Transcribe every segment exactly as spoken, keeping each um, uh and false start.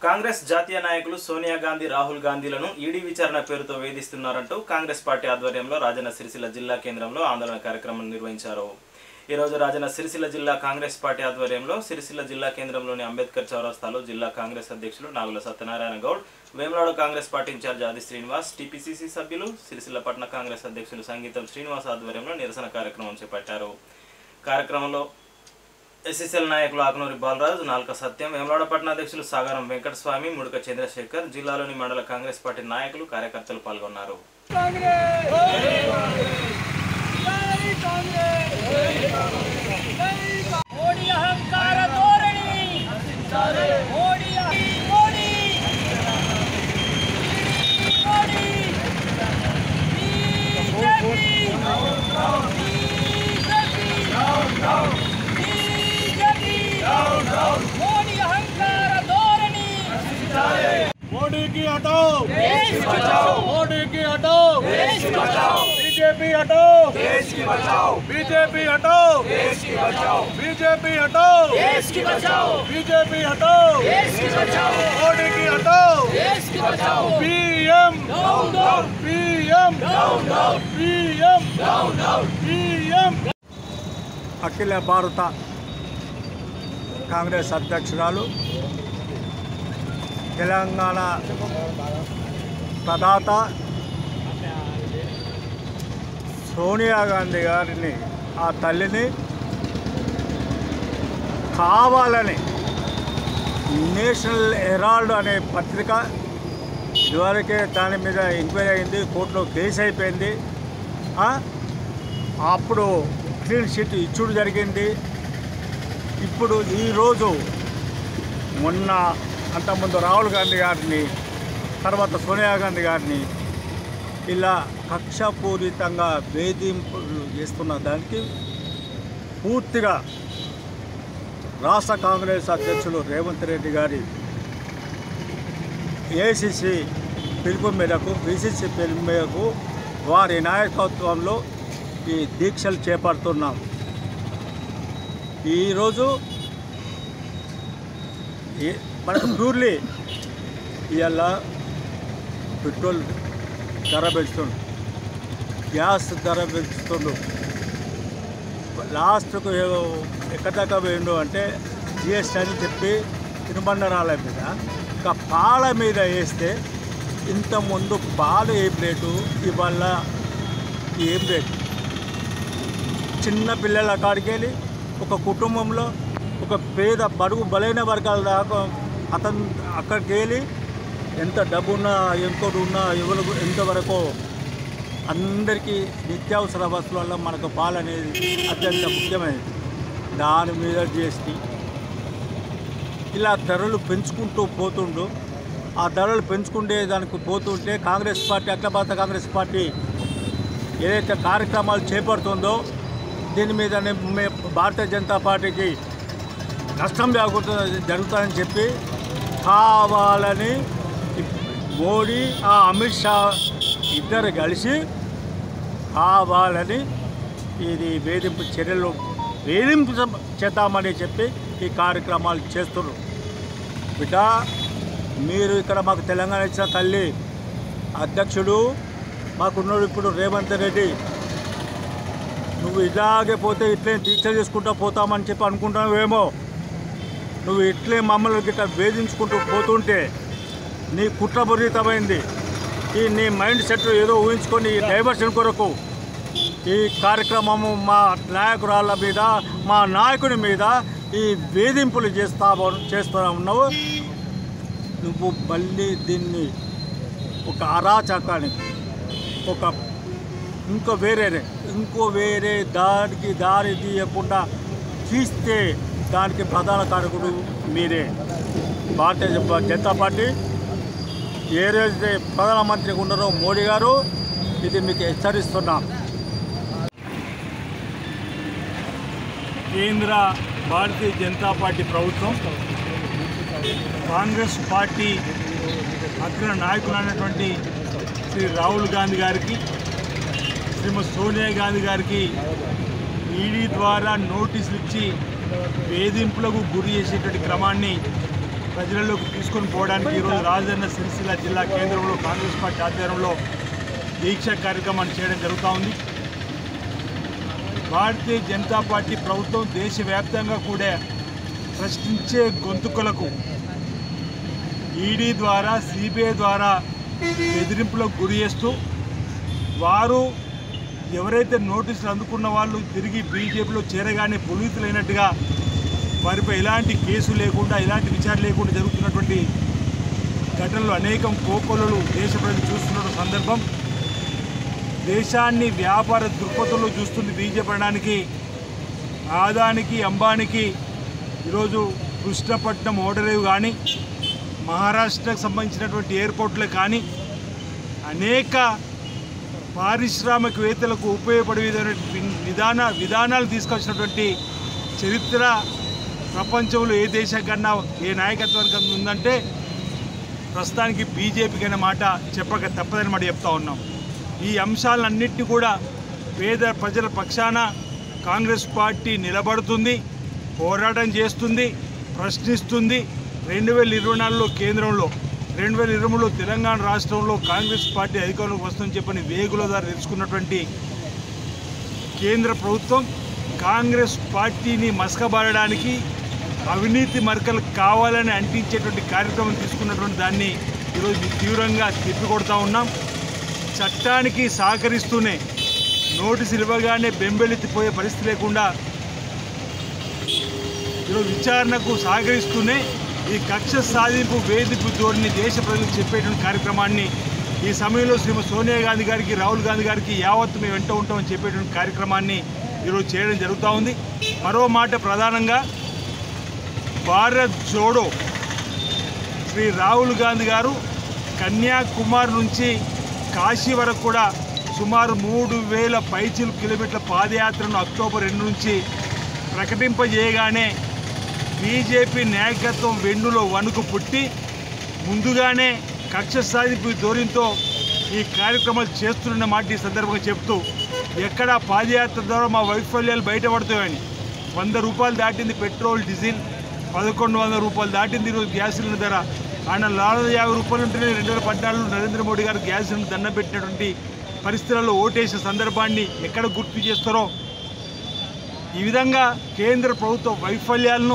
కాంగ్రెస్ జాతీయ నాయకులు సోనియా గాంధీ రాహుల్ గాంధీలను ఈడీ విచారణ పేరుతో వేధిస్తున్నారంటూ కాంగ్రెస్ పార్టీ ఆధ్వర్యంలో రాజన్న సిరిసిల్ల జిల్లా కేంద్రంలో ఆందోళన కార్యక్రమం నిర్వహించారు. ఈ రోజు రాజన్న సిరిసిల్ల జిల్లా కాంగ్రెస్ పార్టీ ఆధ్వర్యంలో సిరిసిల్ల జిల్లా కేంద్రంలోని అంబేద్కర్ చౌరస్తాలో జిల్లా కాంగ్రెస్ అధ్యక్షులు Nagula Satyanarayana Goud, Vemulawada Congress party in-charge Adi Srinivas, TPCC సభ్యులు, సిరిసిల్ల పట్టణ కాంగ్రెస్ అధ్యక్షులు సంగీతం శ్రీనివాస్ ఆధ్వర్యంలో నిరసన కార్యక్రమం చేపట్టారు. కార్యక్రమంలో ఎస్ఎస్ఎల్ నాయకులు ఆకునూరి బాలరాజు, నాల్క సత్యం, వేములవాడ పట్టణ అధ్యక్షులు సాగరం వెంకటస్వామి, ముడుక చంద్రశేఖర్, జిల్లాలోని మండల కాంగ్రెస్ పార్టీ నాయకులు కార్యకర్తలు పాల్గొన్నారు. मोदी की हटाओ, देश की बचाओ। मोदी की हटाओ, देश की बचाओ। बीजेपी हटाओ, देश की बचाओ। बीजेपी हटाओ, देश की बचाओ। बीजेपी हटाओ, देश की बचाओ। बीजेपी हटाओ, देश की बचाओ। मोदी की हटाओ, देश की बचाओ। PM down down, PM down down, PM down down, PM. Akhil Bharat Congress अध्यक्षुरालु, తెలంగాణ ప్రదాత సోనియా గాంధీ గారిని, ఆ తల్లిని కావాలని నేషనల్ హెరాల్డ్ అనే పత్రిక ఇదివరకే దాని మీద ఎంక్వైరీ అయింది, కోర్టులో కేసు అయిపోయింది. అప్పుడు క్లీన్ షీట్ ఇచ్చుడు జరిగింది. ఇప్పుడు ఈరోజు మొన్న అంతకుముందు రాహుల్ గాంధీ గారిని, తర్వాత సోనియా గాంధీ గారిని ఇలా కక్షపూరితంగా వేధింపులు చేస్తున్న దానికి పూర్తిగా రాష్ట్ర కాంగ్రెస్ అధ్యక్షులు రేవంత్ రెడ్డి గారి ఏఐసిసి పిలుపు మేరకు, పిసిసి పిలుపు మేరకు వారి నాయకత్వంలో ఈ దీక్షలు చేపడుతున్నాం. ఈరోజు మనకు ప్యూర్లీ ఇవాళ పెట్రోల్ ధర పెంచుతుండు, గ్యాస్ ధర పెంచుతుండు, లాస్ట్కు ఎక్కడ దాకా పోయిండు అంటే జిఎస్టీ అని చెప్పి తినుబండరాల మీద, ఇంకా పాల మీద వేస్తే ఇంతకుముందు పాలు ఏం రేటు, ఇవాళ ఏం రేటు. చిన్న పిల్లల కాడికి వెళ్ళి ఒక కుటుంబంలో ఒక పేద బడుగు బలైన వర్గాల దాకా అతను అక్కడికి వెళ్ళి ఎంత డబ్బున్నా, ఎంతోటి ఉన్నా, ఎవరు ఎంతవరకు అందరికీ నిత్యావసర వస్తువుల వల్ల మనకు పాలు అనేది అత్యంత ముఖ్యమైనది. దాని మీద జిఎస్టీ ఇలా ధరలు పెంచుకుంటూ పోతుండు. ఆ ధరలు పెంచుకుంటే దానికి పోతుంటే కాంగ్రెస్ పార్టీ, అఖిల భారత కాంగ్రెస్ పార్టీ ఏదైతే కార్యక్రమాలు చేపడుతుందో దీని మీద భారతీయ జనతా పార్టీకి నష్టం జరుగుతుంది జరుగుతుందని చెప్పి కావాలని మోడీ, ఆ అమిత్ షా ఇద్దరు కలిసి కావాలని ఇది వేధింపు చర్యలు వేధింపు చేద్దామని చెప్పి ఈ కార్యక్రమాలు చేస్తున్నారు. బిడ్డ, మీరు ఇక్కడ మాకు తెలంగాణ ఇచ్చిన తల్లి అధ్యక్షుడు మాకున్నాడు ఇప్పుడు రేవంత్ రెడ్డి. నువ్వు ఇలాగే పోతే ఇట్లే దీక్ష చేసుకుంటూ పోతామని చెప్పి అనుకుంటున్నావేమో. నువ్వు ఇట్లే మమ్మల్ని గిట్ట వేధించుకుంటూ పోతుంటే నీ కుట్రపూరితమైంది ఈ నీ మైండ్ సెట్ ఏదో ఊహించుకొని ఈ డైవర్షన్ కొరకు ఈ కార్యక్రమము మా నాయకురాళ్ళ మీద, మా నాయకుని మీద ఈ వేధింపులు చేస్తా చేస్తూ ఉన్నావు. నువ్వు మళ్ళీ దీన్ని ఒక అరాచకానికి, ఒక ఇంకో వేరే ఇంకో వేరే దానికి దారి తీయకుండా తీస్తే దానికి ప్రధాన కారకుడు మీరే. భారతీయ జనతా పార్టీ ఏ రోజైతే ప్రధానమంత్రిగా ఉన్నారో మోడీ గారు, ఇది మీకు హెచ్చరిస్తున్నాం. కేంద్ర భారతీయ జనతా పార్టీ ప్రభుత్వం కాంగ్రెస్ పార్టీ అగ్ర నాయకులైనటువంటి శ్రీ రాహుల్ గాంధీ గారికి, శ్రీమతి సోనియా గాంధీ గారికి ఈడీ ద్వారా నోటీసులు ఇచ్చి వేధింపులకు గురి చేసేటువంటి క్రమాన్ని ప్రజలలోకి తీసుకొని పోవడానికి ఈరోజు రాజన్న సిరిసిల్ల జిల్లా కేంద్రంలో కాంగ్రెస్ పార్టీ ఆధ్వర్యంలో దీక్ష కార్యక్రమాన్ని చేయడం జరుగుతూ ఉంది. భారతీయ జనతా పార్టీ ప్రభుత్వం దేశవ్యాప్తంగా కూడా ప్రశ్నించే గొంతుకలకు ఈడీ ద్వారా సిబిఐ ద్వారా బెదిరింపులకు గురి చేస్తూ వారు ఎవరైతే నోటీసులు అందుకున్న వాళ్ళు తిరిగి బీజేపీలో చేరగానే పునీతులైనట్టుగా వారిపై ఎలాంటి కేసు లేకుండా ఎలాంటి విచారణ లేకుండా జరుగుతున్నటువంటి ఘటనలు అనేకం కోకొల్లలు దేశ ప్రజలు చూస్తున్న సందర్భం. దేశాన్ని వ్యాపార దృక్పథంలో చూస్తుంది బీజేపీ అనడానికి ఆదానికి అంబానికి ఈరోజు కృష్ణపట్నం ఓడరేవు కానీ మహారాష్ట్రకు సంబంధించినటువంటి ఎయిర్పోర్ట్లు కానీ అనేక పారిశ్రామికవేత్తలకు ఉపయోగపడే విధాన విధానాలు తీసుకొచ్చినటువంటి చరిత్ర ప్రపంచంలో ఏ దేశం కన్నా ఏ నాయకత్వానికి ఉందంటే ప్రస్తుతానికి బీజేపీకి అనే మాట చెప్పక తప్పదని మాట చెప్తా ఉన్నాం. ఈ అంశాలన్నింటినీ కూడా పేద ప్రజల పక్షాన కాంగ్రెస్ పార్టీ నిలబడుతుంది, పోరాటం చేస్తుంది, ప్రశ్నిస్తుంది. రెండు వేల ఇరవై నాలుగులో కేంద్రంలో రెండు వేల ఇరవై మూడులో తెలంగాణ రాష్ట్రంలో కాంగ్రెస్ పార్టీ అధికారంలోకి వస్తుందని చెప్పని వేగుల ద్వారా తెలుసుకున్నటువంటి కేంద్ర ప్రభుత్వం కాంగ్రెస్ పార్టీని మసకబారడానికి అవినీతి మరకలు కావాలని అంటించేటువంటి కార్యక్రమం తీసుకున్నటువంటి దాన్ని ఈరోజు తీవ్రంగా తిప్పికొడతా ఉన్నాం. చట్టానికి సహకరిస్తూనే నోటీసులు ఇవ్వగానే బెంబెలెత్తిపోయే పరిస్థితి లేకుండా ఈరోజు విచారణకు సహకరిస్తూనే ఈ కక్ష సాధింపు వేధింపు ధోరణి దేశ ప్రజలకు చెప్పేటువంటి కార్యక్రమాన్ని ఈ సమయంలో శ్రీమతి సోనియా గాంధీ గారికి రాహుల్ గాంధీ గారికి యావత్తు మేము వెంట ఉంటామని చెప్పేటువంటి కార్యక్రమాన్ని ఈరోజు చేయడం జరుగుతూ ఉంది. మరో మాట ప్రధానంగా భారత్ జోడో శ్రీ రాహుల్ గాంధీ గారు కన్యాకుమారి నుంచి కాశీ వరకు కూడా సుమారు మూడు వేల పైచిలు కిలోమీటర్ల పాదయాత్రను అక్టోబర్ రెండు నుంచి ప్రకటింపజేయగానే బీజేపీ నాయకత్వం వెన్నులో వణుకు పుట్టి ముందుగానే కక్ష సాధింపు ధోరణితో ఈ కార్యక్రమాలు చేస్తున్న మాట ఈ సందర్భంగా చెప్తూ ఎక్కడా పాదయాత్ర ద్వారా మా వైఫల్యాలు బయటపడతాయని వంద రూపాయలు దాటింది పెట్రోల్ డీజిల్, పదకొండు వందల రూపాయలు దాటింది ఈరోజు గ్యాస్ సిలిండర్ ధర. ఆయన నాలుగు యాభై రూపాయలు ఉంటేనే రెండు వేల పద్నాలుగులో నరేంద్ర మోడీ గారు గ్యాస్ సిలిండర్ దండం పెట్టినటువంటి పరిస్థితులలో ఓటేసిన సందర్భాన్ని ఎక్కడ గుర్తు చేస్తారో ఈ విధంగా కేంద్ర ప్రభుత్వ వైఫల్యాలను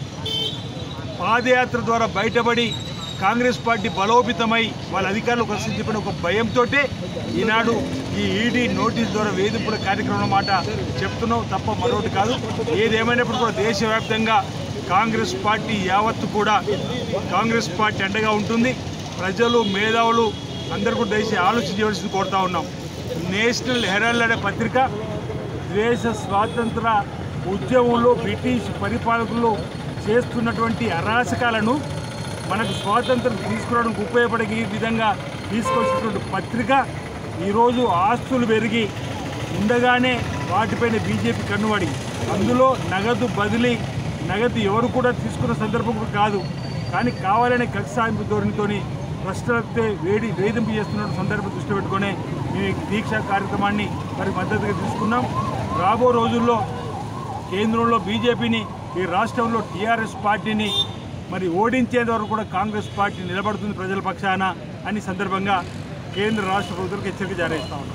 పాదయాత్ర ద్వారా బయటపడి కాంగ్రెస్ పార్టీ బలోపేతమై వాళ్ళ అధికారులకు వస్తుంది చెప్పిన ఒక భయంతో ఈనాడు ఈ ఈడీ నోటీస్ ద్వారా వేధింపుల కార్యక్రమం మాట చెప్తున్నాం తప్ప మరొకటి కాదు. ఏదేమైనప్పుడు కూడా దేశవ్యాప్తంగా కాంగ్రెస్ పార్టీ యావత్తు కూడా కాంగ్రెస్ పార్టీ అండగా ఉంటుంది. ప్రజలు మేధావులు అందరూ కూడా దయచేసి ఆలోచన చేయవలసింది కోరుతా ఉన్నాం. నేషనల్ హెరాల్డ్ అనే పత్రిక దేశ స్వాతంత్ర ఉద్యమంలో బ్రిటిష్ పరిపాలకులు చేస్తున్నటువంటి అరాచకాలను మనకు స్వాతంత్రం తీసుకురావడానికి ఉపయోగపడే విధంగా తీసుకొచ్చినటువంటి పత్రిక ఈరోజు ఆస్తులు పెరిగి ఉండగానే వాటిపైన బీజేపీ కన్నుబడి అందులో నగదు బదిలీ నగదు ఎవరు కూడా తీసుకున్న సందర్భం కాదు, కానీ కావాలనే కక్ష సాధింపు ధోరణితోని ప్రశ్నలతో వేడి వేధింపు చేస్తున్న సందర్భం దృష్టి పెట్టుకునే ఈ దీక్షా కార్యక్రమాన్ని మరి మద్దతుగా తీసుకున్నాం. రాబో రోజుల్లో కేంద్రంలో బీజేపీని ఈ రాష్ట్రంలో టీఆర్ఎస్ పార్టీని మరి ఓడించేంత వరకు కూడా కాంగ్రెస్ పార్టీ నిలబడుతుంది ప్రజల పక్షాన అని సందర్భంగా కేంద్ర రాష్ట్ర ప్రభుత్వాలకు హెచ్చరిక జారీ చేస్తా ఉన్నాం.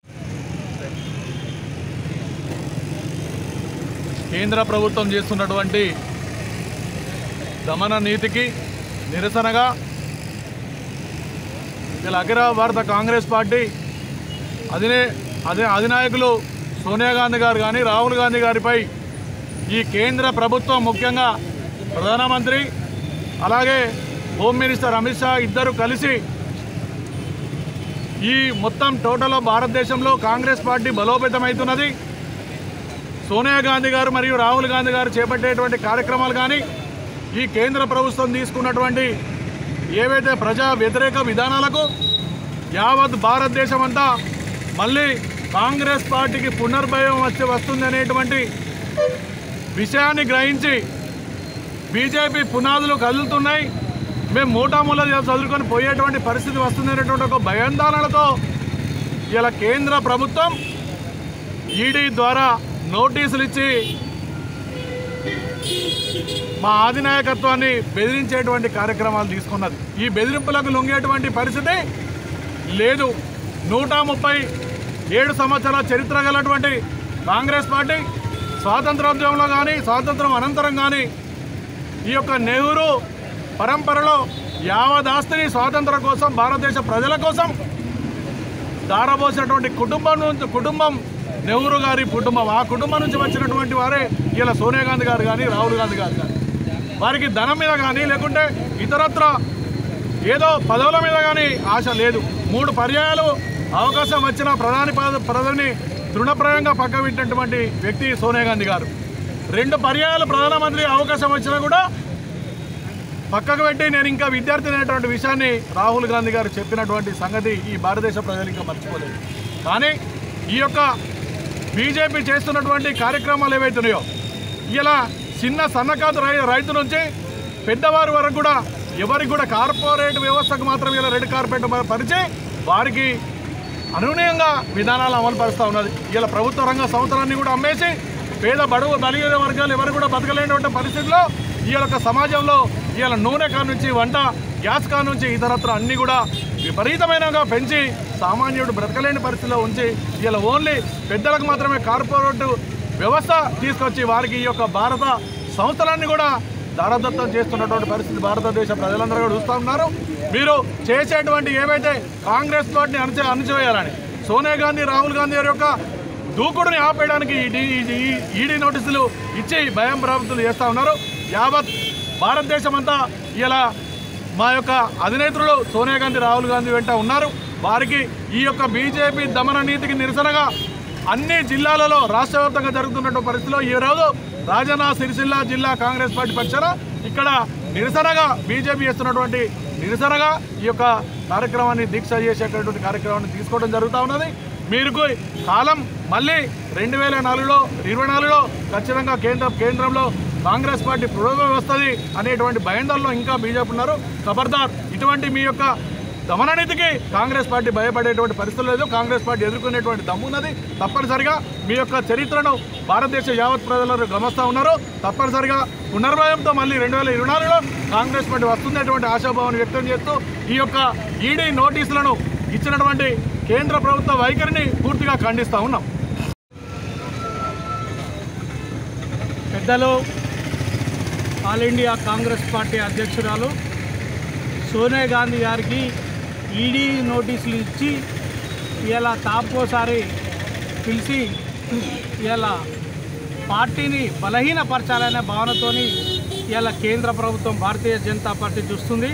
కేంద్ర ప్రభుత్వం చేస్తున్నటువంటి దమన నీతికి నిరసనగా ఇలా అఖిల భారత కాంగ్రెస్ పార్టీ అధినే అదే అధినాయకులు సోనియా గాంధీ గారు కానీ రాహుల్ గాంధీ గారిపై ఈ కేంద్ర ప్రభుత్వం ముఖ్యంగా ప్రధానమంత్రి అలాగే హోమ్ మినిస్టర్ అమిత్ షా ఇద్దరు కలిసి ఈ మొత్తం టోటల్ భారతదేశంలో కాంగ్రెస్ పార్టీ బలోపేతమవుతున్నది. సోనియా గాంధీ గారు మరియు రాహుల్ గాంధీ గారు చేపట్టేటువంటి కార్యక్రమాలు కానీ ఈ కేంద్ర ప్రభుత్వం తీసుకున్నటువంటి ఏవైతే ప్రజా వ్యతిరేక విధానాలకు యావత్ భారతదేశం అంతా మళ్ళీ కాంగ్రెస్ పార్టీకి పునర్భయం వచ్చి వస్తుంది అనేటువంటి విషయాన్ని గ్రహించి బీజేపీ పునాదులు కదులుతున్నాయి, మేము మూటామూల చదువుకొని పోయేటువంటి పరిస్థితి వస్తుంది అనేటువంటి ఒక భయాందోళనలతో ఇలా కేంద్ర ప్రభుత్వం ఈడీ ద్వారా నోటీసులు ఇచ్చి మా ఆధినాయకత్వాన్ని బెదిరించేటువంటి కార్యక్రమాలు తీసుకున్నది. ఈ బెదిరింపులకు లొంగేటువంటి పరిస్థితి లేదు. నూట ముప్పై ఏడు సంవత్సరాల చరిత్ర గలటువంటి కాంగ్రెస్ పార్టీ స్వాతంత్రోద్యమంలో కానీ స్వాతంత్రం అనంతరం కానీ ఈ యొక్క నెహ్రూ పరంపరలో యావదాస్తిని స్వాతంత్రం కోసం భారతదేశ ప్రజల కోసం దారబోసినటువంటి కుటుంబం నుంచి కుటుంబం నెహ్రూ గారి కుటుంబం. ఆ కుటుంబం నుంచి వచ్చినటువంటి వారే ఇలా సోనియా గాంధీ గారు కానీ రాహుల్ గాంధీ గారు కానీ వారికి ధనం మీద కానీ లేకుంటే ఇతరత్ర ఏదో పదవుల మీద కానీ ఆశ లేదు. మూడు పర్యాయాలు అవకాశం వచ్చిన ప్రధాని ప్రధాని తృణప్రాయంగా పక్కబెట్టినటువంటి వ్యక్తి సోనియా గాంధీ గారు. రెండు పర్యాయాలు ప్రధానమంత్రి అవకాశం వచ్చినా కూడా పక్కకు పెట్టి నేను ఇంకా విద్యార్థి అనేటువంటి విషయాన్ని రాహుల్ గాంధీ గారు చెప్పినటువంటి సంగతి ఈ భారతదేశ ప్రజలు ఇంకా మర్చిపోలేదు. కానీ ఈ యొక్క బీజేపీ చేస్తున్నటువంటి కార్యక్రమాలు ఏవైతున్నాయో ఇలా చిన్న సన్నకారు రై రైతు నుంచి పెద్దవారి వరకు కూడా ఎవరికి కూడా కార్పొరేట్ వ్యవస్థకు మాత్రం ఇలా రెడ్ కార్పెట్ పరిచి వారికి అనునయంగా విధానాలు అమలు పరుస్తూ ఉన్నది. ఇలా ప్రభుత్వ రంగ సంస్థలన్నీ కూడా అమ్మేసి పేద బడుగు బలిగిన వర్గాలు ఎవరు కూడా బతకలేనటువంటి పరిస్థితుల్లో ఈ యొక్క సమాజంలో ఇవాళ నూనె కా నుంచి వంట గ్యాస్ కా నుంచి ఇతరత్ర అన్నీ కూడా విపరీతమైనగా పెంచి సామాన్యుడు బ్రతకలేని పరిస్థితిలో ఉంచి ఇలా ఓన్లీ పెద్దలకు మాత్రమే కార్పొరేట్ వ్యవస్థ తీసుకొచ్చి వారికి ఈ యొక్క భారత సంస్థలన్నీ కూడా దారదత్తం చేస్తున్నటువంటి పరిస్థితి భారతదేశ ప్రజలందరూ కూడా చూస్తూ ఉన్నారు. మీరు చేసేటువంటి ఏవైతే కాంగ్రెస్ పార్టీని అణచి అణచివేయాలని సోనియా గాంధీ రాహుల్ గాంధీ గారి యొక్క దూకుడుని ఆపేయడానికి ఈడీ నోటీసులు ఇచ్చి భయం ప్రభుత్వాలు చేస్తూ ఉన్నారు. యావత్ భారతదేశం అంతా ఇలా మా యొక్క అధినేతలు సోనియా గాంధీ రాహుల్ గాంధీ వెంట ఉన్నారు. వారికి ఈ యొక్క బీజేపీ దమన నీతికి నిరసనగా అన్ని జిల్లాలలో రాష్ట్ర వ్యాప్తంగా జరుగుతున్నటువంటి పరిస్థితిలో ఈరోజు రాజన్న సిరిసిల్ల జిల్లా కాంగ్రెస్ పార్టీ పక్షాన ఇక్కడ నిరసనగా బీజేపీ చేస్తున్నటువంటి నిరసనగా ఈ యొక్క కార్యక్రమాన్ని దీక్ష చేసేటటువంటి కార్యక్రమాన్ని తీసుకోవడం జరుగుతూ ఉన్నది. మీరు కాలం మళ్ళీ రెండు వేల నాలుగులో ఇరవై నాలుగులో ఖచ్చితంగా కేంద్ర కేంద్రంలో కాంగ్రెస్ పార్టీ పురోగతి వస్తుంది అనేటువంటి భయందల్లో ఇంకా బీజేపీ ఉన్నారు. ఖబర్దార్, ఇటువంటి మీ యొక్క దమననీతికి కాంగ్రెస్ పార్టీ భయపడేటువంటి పరిస్థితులు లేదు. కాంగ్రెస్ పార్టీ ఎదుర్కొనేటువంటి దమ్ము ఉన్నది. తప్పనిసరిగా మీ యొక్క చరిత్రను భారతదేశ యావత్ ప్రజలు గమనిస్తూ ఉన్నారు. తప్పనిసరిగా పునర్భయంతో మళ్ళీ రెండు వేల ఇరవై నాలుగులో కాంగ్రెస్ పార్టీ వస్తుందనేటువంటి ఆశాభావాన్ని వ్యక్తం చేస్తూ ఈ యొక్క ఈడీ నోటీసులను ఇచ్చినటువంటి కేంద్ర ప్రభుత్వ వైఖరిని పూర్తిగా ఖండిస్తూ ఉన్నాం. పెద్దలు ఆల్ ఇండియా కాంగ్రెస్ పార్టీ అధ్యక్షురాలు సోనియా గాంధీ గారికి ఈడీ నోటీసులు ఇచ్చి ఇలా తాపోసారి పిలిచి ఇలా పార్టీని బలహీనపరచాలనే భావనతోని ఇలా కేంద్ర ప్రభుత్వం భారతీయ జనతా పార్టీ చూస్తుంది.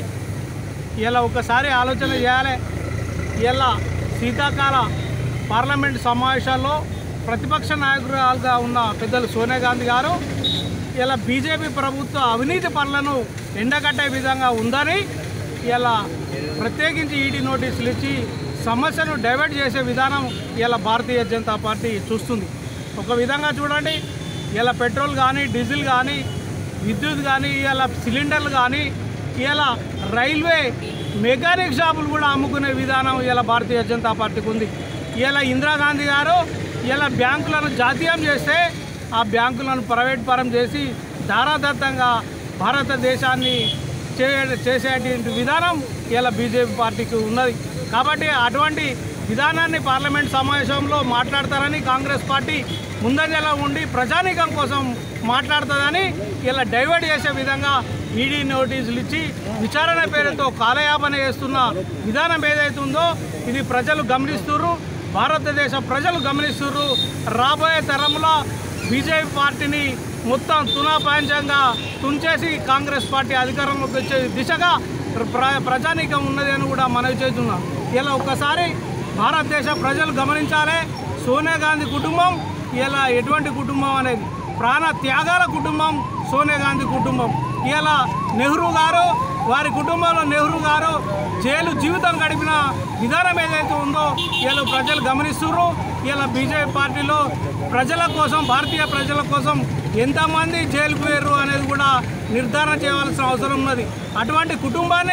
ఇలా ఒకసారి ఆలోచన చేయాలి. ఇలా శీతాకాల పార్లమెంట్ సమావేశాల్లో ప్రతిపక్ష నాయకురాలుగా ఉన్న పెద్దలు సోనియా గాంధీ గారు ఇలా బీజేపీ ప్రభుత్వ అవినీతి పనులను ఎండగట్టే విధంగా ఉందని ఇలా ప్రత్యేకించి ఈడీ నోటీసులు ఇచ్చి సమస్యను డైవర్ట్ చేసే విధానం ఇలా భారతీయ జనతా పార్టీ చూస్తుంది. ఒక విధంగా చూడండి, ఇలా పెట్రోల్ కానీ డీజిల్ కానీ విద్యుత్ కానీ ఇలా సిలిండర్లు కానీ ఇలా రైల్వే మెకానిక్ షాపులు కూడా అమ్ముకునే విధానం ఇలా భారతీయ జనతా పార్టీకి ఉంది. ఇలా ఇందిరాగాంధీ గారు ఇలా బ్యాంకులను జాతీయం చేస్తే ఆ బ్యాంకులను ప్రైవేట్ పరం చేసి ధారాదత్తంగా భారతదేశాన్ని చే చేసేటువంటి విధానం ఇలా బీజేపీ పార్టీకి ఉన్నది. కాబట్టి అటువంటి విధానాన్ని పార్లమెంట్ సమావేశంలో మాట్లాడతారని కాంగ్రెస్ పార్టీ ముందంజలో ఉండి ప్రజానీకం కోసం మాట్లాడుతుందని ఇలా డైవర్ట్ చేసే విధంగా ఈడీ నోటీసులు ఇచ్చి విచారణ పేరుతో కాలయాపన చేస్తున్న విధానం ఏదైతే ఉందో ఇది ప్రజలు గమనిస్తున్నారు. భారతదేశ ప్రజలు గమనిస్తున్నారు. రాబోయే తరంలో బీజేపీ పార్టీని మొత్తం తునాపాంచంగా తుంచేసి కాంగ్రెస్ పార్టీ అధికారంలోకి వచ్చే దిశగా ప్ర ప్రజానీకం ఉన్నది అని కూడా మనవి చేస్తున్నాం. ఇలా ఒక్కసారి భారతదేశ ప్రజలు గమనించాలి. సోనియా గాంధీ కుటుంబం ఇలా ఎటువంటి కుటుంబం అనేది ప్రాణ త్యాగాల కుటుంబం సోనియా గాంధీ కుటుంబం. ఇలా నెహ్రూ గారు వారి కుటుంబంలో నెహ్రూ గారు జైలు జీవితం గడిపిన విధానం ఏదైతే ఉందో ఇలా ప్రజలు గమనిస్తున్నారు. ఇలా బీజేపీ పార్టీలో ప్రజల కోసం భారతీయ ప్రజల కోసం ఎంతమంది జైలుకు పోయారు అనేది కూడా నిర్ధారణ చేయవలసిన అవసరం ఉన్నది. అటువంటి కుటుంబాన్ని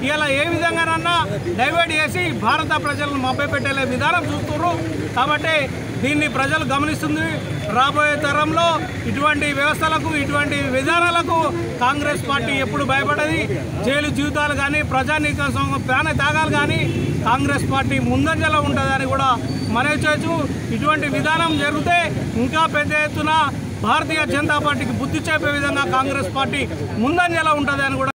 ఇలా ఏ విధంగానన్నా డైవర్ట్ చేసి భారత ప్రజలను మభ్యపెట్టే విధానం చూస్తున్నారు. కాబట్టి దీన్ని ప్రజలు గమనిస్తుంది. రాబోయే తరంలో ఇటువంటి వ్యవస్థలకు ఇటువంటి విధానాలకు కాంగ్రెస్ పార్టీ ఎప్పుడు భయపడది. జైలు జీవితాలు కానీ ప్రజానీకం ప్రాణ త్యాగాలు కానీ కాంగ్రెస్ పార్టీ ముందంజలో ఉంటుందని కూడా మనవి చేయొచ్చు. ఇటువంటి విధానం జరిగితే ఇంకా పెద్ద ఎత్తున భారతీయ జనతా పార్టీకి బుద్ధి చెప్పే విధంగా కాంగ్రెస్ పార్టీ ముందంజలో ఉంటుందని కూడా